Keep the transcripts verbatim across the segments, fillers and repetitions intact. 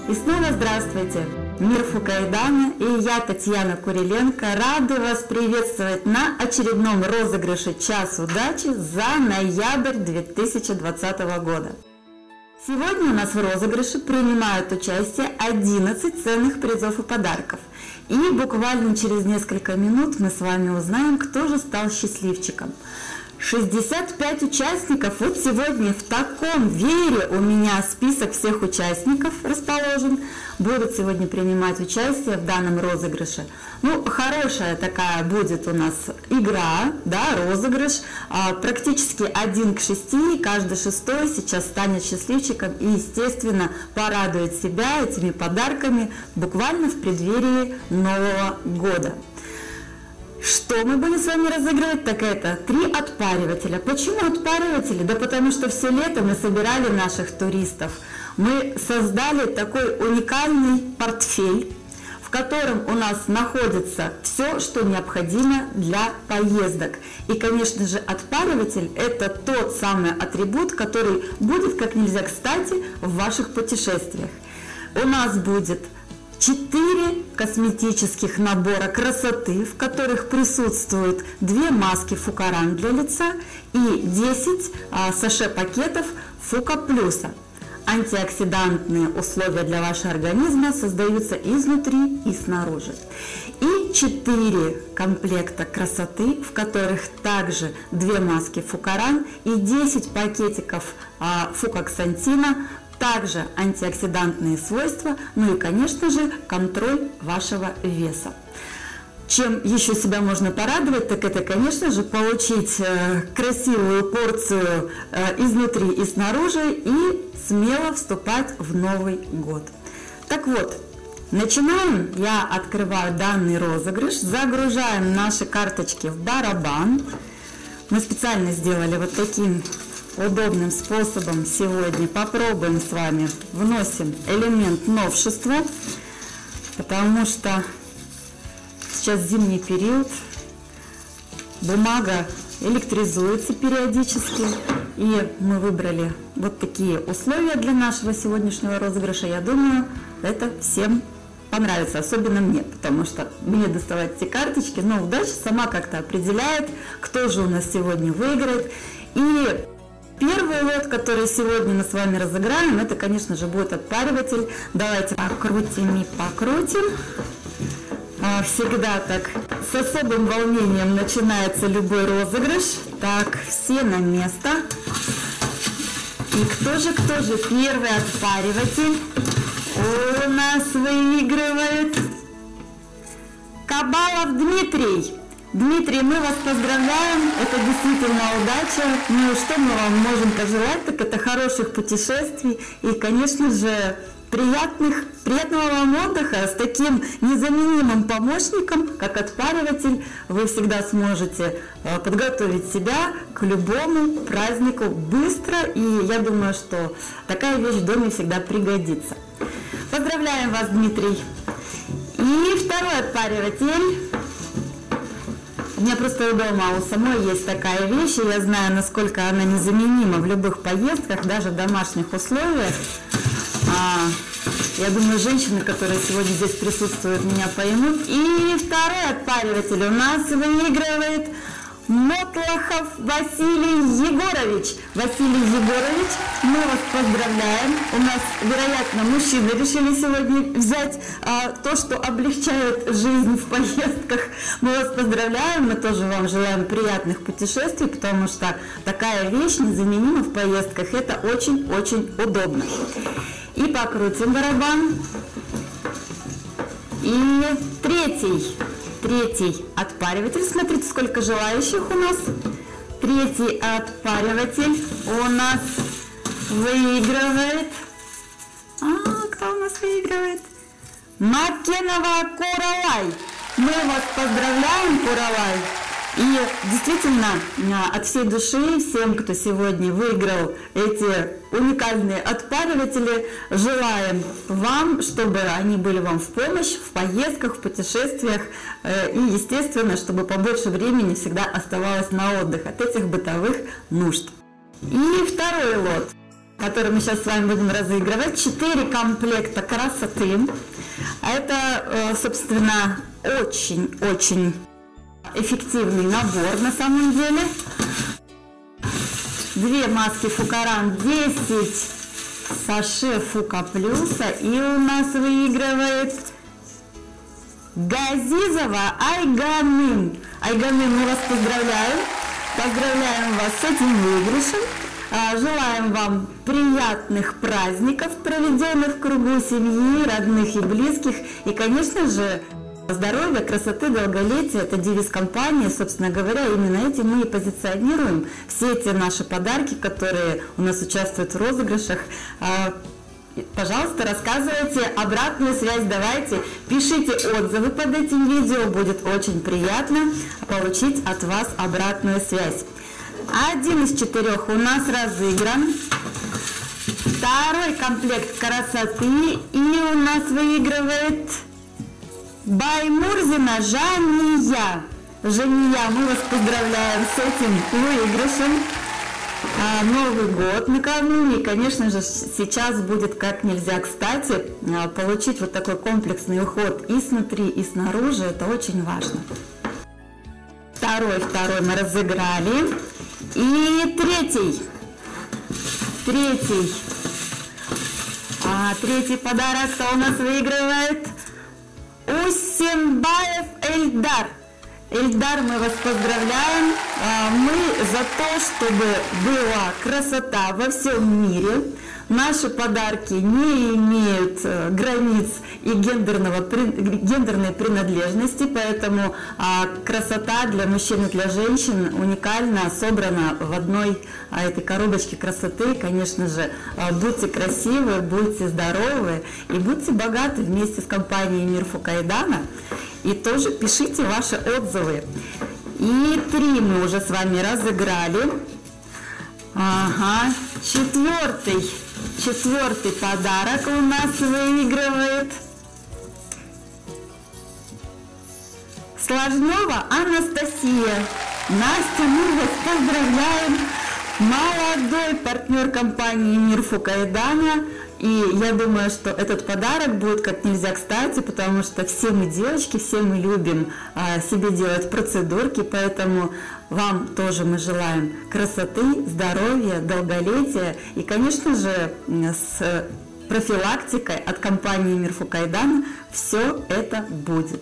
И снова здравствуйте! Мир Фукаидана и я, Татьяна Куриленко, рады вас приветствовать на очередном розыгрыше «Час удачи» за ноябрь две тысячи двадцатого года. Сегодня у нас в розыгрыше принимают участие одиннадцать ценных призов и подарков. И буквально через несколько минут мы с вами узнаем, кто же стал счастливчиком. шестьдесят пять участников. Вот сегодня в таком веере у меня список всех участников расположен. Будут сегодня принимать участие в данном розыгрыше. Ну, хорошая такая будет у нас игра, да, розыгрыш. А, практически один к шести. Каждый шестой сейчас станет счастливчиком и, естественно, порадует себя этими подарками буквально в преддверии Нового года. Что мы будем с вами разыгрывать? Так это три отпаривателя. Почему отпариватели? Да потому что все лето мы собирали наших туристов. Мы создали такой уникальный портфель, в котором у нас находится все, что необходимо для поездок. И, конечно же, отпариватель – это тот самый атрибут, который будет как нельзя кстати в ваших путешествиях. У нас будет четыре косметических набора красоты, в которых присутствуют две маски Фукаран для лица и десять а, саше-пакетов Фука Плюса. Антиоксидантные условия для вашего организма создаются изнутри и снаружи. И четыре комплекта красоты, в которых также две маски Фукаран и десять пакетиков а, Фукоксантина, также антиоксидантные свойства, ну и, конечно же, контроль вашего веса. Чем еще себя можно порадовать, так это, конечно же, получить э, красивую порцию э, изнутри и снаружи и смело вступать в Новый год. Так вот, начинаем. Я открываю данный розыгрыш, загружаем наши карточки в барабан. Мы специально сделали вот таким удобным способом сегодня. Попробуем с вами, вносим элемент новшества, потому что сейчас зимний период, бумага электризуется периодически, и мы выбрали вот такие условия для нашего сегодняшнего розыгрыша. Я думаю, это всем понравится, особенно мне, потому что мне доставать эти карточки, но удача сама как-то определяет, кто же у нас сегодня выиграет. И первый лот, который сегодня мы с вами разыграем, это, конечно же, будет отпариватель. Давайте покрутим и покрутим. Всегда так с особым волнением начинается любой розыгрыш. Так, все на место. И кто же, кто же первый отпариватель у нас выигрывает? Кабалов Дмитрий. Дмитрий, мы вас поздравляем, это действительно удача. Ну и что мы вам можем пожелать, так это хороших путешествий и, конечно же, приятных, приятного вам отдыха. С таким незаменимым помощником, как отпариватель, вы всегда сможете подготовить себя к любому празднику быстро, и я думаю, что такая вещь в доме всегда пригодится. Поздравляем вас, Дмитрий. И второй отпариватель. У меня просто дома у самой есть такая вещь, и я знаю, насколько она незаменима в любых поездках, даже в домашних условиях. А, я думаю, женщины, которые сегодня здесь присутствуют, меня поймут. И второй отпариватель у нас выигрывает Мотлахов Василий Егорович. Василий Егорович, мы вас поздравляем. У нас, вероятно, мужчины решили сегодня взять а, то, что облегчает жизнь в поездках. Мы вас поздравляем, мы тоже вам желаем приятных путешествий, потому что такая вещь незаменима в поездках. Это очень-очень удобно. И покрутим барабан. И третий. Третий отпариватель. Смотрите, сколько желающих у нас. Третий отпариватель у нас выигрывает. А, кто у нас выигрывает? Макенова Куралай. Мы вас поздравляем, Куралай. И действительно, от всей души всем, кто сегодня выиграл эти уникальные отпариватели, желаем вам, чтобы они были вам в помощь в поездках, в путешествиях и, естественно, чтобы побольше времени всегда оставалось на отдых от этих бытовых нужд. И второй лот. который мы сейчас с вами будем разыгрывать. четыре комплекта красоты. Это, собственно, очень-очень эффективный набор на самом деле. Две маски Фукаран, десять саше Фука Плюса. И у нас выигрывает Газизова Айганым. Айганым, мы вас поздравляем. Поздравляем вас с этим выигрышем. Желаем вам приятных праздников, проведенных в кругу семьи, родных и близких. И, конечно же, здоровья, красоты, долголетия – это девиз компании. Собственно говоря, именно этим мы и позиционируем все эти наши подарки, которые у нас участвуют в розыгрышах. Пожалуйста, рассказывайте, обратную связь давайте, пишите отзывы под этим видео. Будет очень приятно получить от вас обратную связь. Один из четырех у нас разыгран. Второй комплект красоты. И у нас выигрывает Баймурзина Жания. Жания, мы вас поздравляем с этим выигрышем. А, Новый год накануне. И, конечно же, сейчас будет как нельзя кстати получить вот такой комплексный уход и снутри, и снаружи. Это очень важно. Второй, второй мы разыграли. И третий, третий, а, третий подарок-то у нас выигрывает Усенбаев Эльдар. Эльдар, мы вас поздравляем. А, мы за то, чтобы была красота во всем мире. Наши подарки не имеют границ и гендерного, гендерной принадлежности, поэтому а, красота для мужчин и для женщин уникально собрана в одной а, этой коробочке красоты. Конечно же, а, будьте красивы, будьте здоровы и будьте богаты вместе с компанией Мир Фукаидана. И тоже пишите ваши отзывы. И три мы уже с вами разыграли. Ага, четвертый, четвертый подарок у нас выигрывает Сложнова Анастасия. Настя, мы вас поздравляем. Молодой партнер компании Мир Фукаидана. И я думаю, что этот подарок будет как нельзя кстати, потому что все мы девочки, все мы любим а, себе делать процедурки, поэтому вам тоже мы желаем красоты, здоровья, долголетия и, конечно же, с профилактикой от компании Мир Фукаидана все это будет.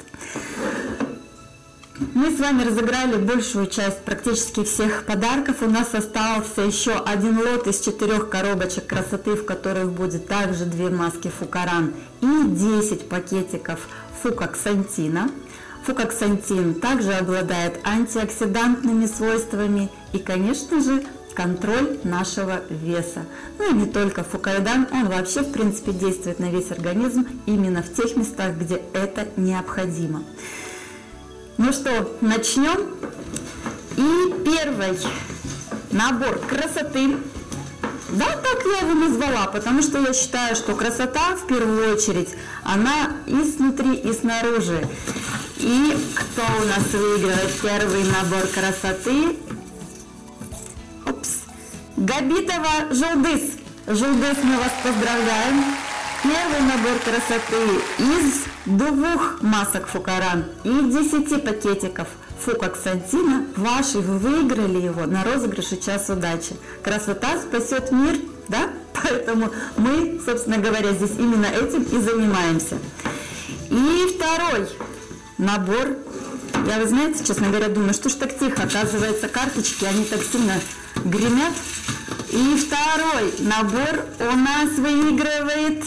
Мы с вами разыграли большую часть, практически всех подарков. У нас остался еще один лот из четырех коробочек красоты, в которых будет также две маски Фукаран и десять пакетиков Фукоксантина. Фукоксантин также обладает антиоксидантными свойствами и, конечно же, контроль нашего веса. Ну и не только Фукаидан, он вообще в принципе действует на весь организм именно в тех местах, где это необходимо. Ну что, начнем. И первый набор красоты. Да, так я его назвала, потому что я считаю, что красота в первую очередь, она и снутри, и снаружи. И кто у нас выигрывает первый набор красоты? Опс. Габитова Жулдыс. Жулдыс, мы вас поздравляем. Первый набор красоты из двух масок Фукаран и десяти пакетиков Фукоксантина. Ваши, вы выиграли его на розыгрыше «Час удачи». Красота спасет мир, да? Поэтому мы, собственно говоря, здесь именно этим и занимаемся. И второй набор. Я, вы знаете, честно говоря, думаю, что ж так тихо, оказывается, карточки, они так сильно гремят. И второй набор у нас выигрывает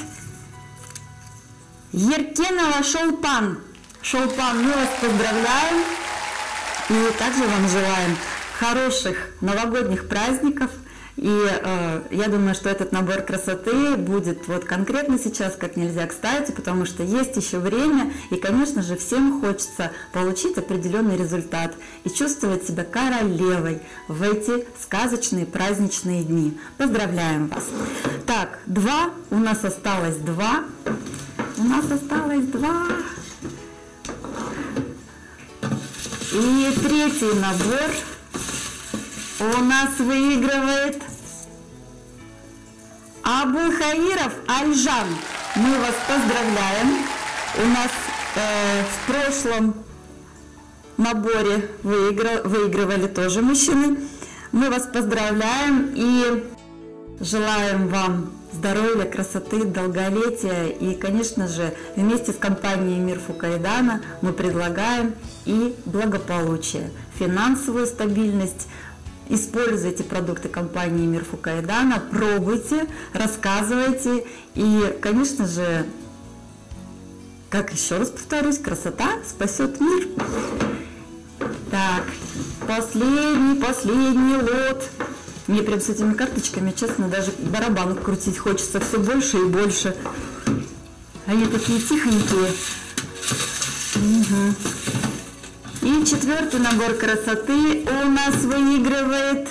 Еркенова Шолпан. Шолпан, мы вас поздравляем и также вам желаем хороших новогодних праздников. И э, я думаю, что этот набор красоты будет вот конкретно сейчас как нельзя кстати, потому что есть еще время, и, конечно же, всем хочется получить определенный результат и чувствовать себя королевой в эти сказочные праздничные дни. Поздравляем вас! Так, два, у нас осталось два, у нас осталось два. И третий набор у нас выигрывает Абулхаиров Альжан, мы вас поздравляем. У нас э, в прошлом наборе выиграл, выигрывали тоже мужчины. Мы вас поздравляем и желаем вам здоровья, красоты, долголетия. И, конечно же, вместе с компанией Мирфу Кайдана мы предлагаем и благополучие, финансовую стабильность. Используйте продукты компании Мирфу Кайдана, пробуйте, рассказывайте. И, конечно же, как еще раз повторюсь, красота спасет мир. Так, последний, последний лот. Мне прям с этими карточками, честно, даже барабан крутить хочется все больше и больше. Они такие тихонькие. Угу. И четвертый набор красоты у нас выигрывает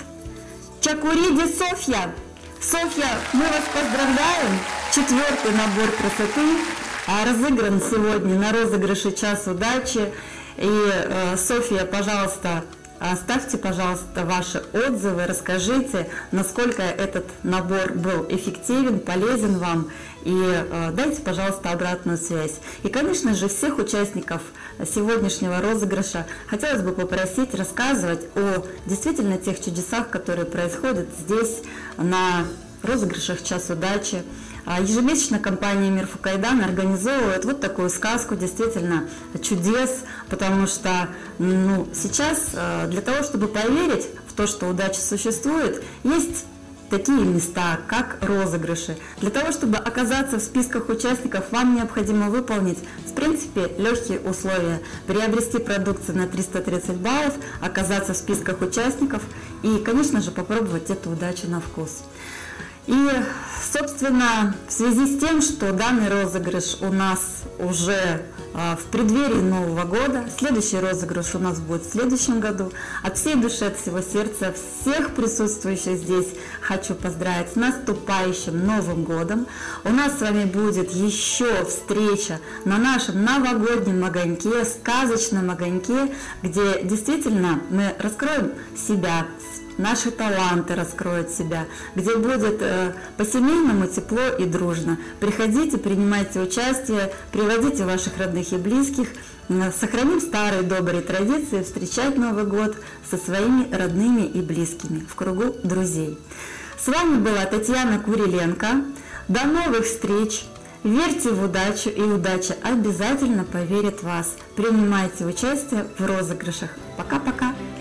Чакуриди Софья. Софья, мы вас поздравляем. Четвертый набор красоты разыгран сегодня на розыгрыше «Час удачи». И, Софья, пожалуйста, оставьте, пожалуйста, ваши отзывы, расскажите, насколько этот набор был эффективен, полезен вам, и э, дайте, пожалуйста, обратную связь. И, конечно же, всех участников сегодняшнего розыгрыша хотелось бы попросить рассказывать о действительно тех чудесах, которые происходят здесь на розыгрышах «Час удачи». Ежемесячно компания Мирфу Кайдана организовывает вот такую сказку действительно чудес, потому что ну, сейчас для того, чтобы поверить в то, что удача существует, есть такие места, как розыгрыши. Для того, чтобы оказаться в списках участников, вам необходимо выполнить, в принципе, легкие условия. Приобрести продукцию на триста тридцать баллов, оказаться в списках участников и, конечно же, попробовать эту удачу на вкус. И, собственно, в связи с тем, что данный розыгрыш у нас уже в преддверии Нового года, следующий розыгрыш у нас будет в следующем году, от всей души, от всего сердца, всех присутствующих здесь хочу поздравить с наступающим Новым годом. У нас с вами будет еще встреча на нашем новогоднем огоньке, сказочном огоньке, где действительно мы раскроем себя, наши таланты раскроют себя, где будет э, по-семейному тепло и дружно. Приходите, принимайте участие, приводите ваших родных и близких. Э, сохраним старые добрые традиции встречать Новый год со своими родными и близкими в кругу друзей. С вами была Татьяна Куриленко. До новых встреч! Верьте в удачу, и удача обязательно поверит в вас. Принимайте участие в розыгрышах. Пока-пока!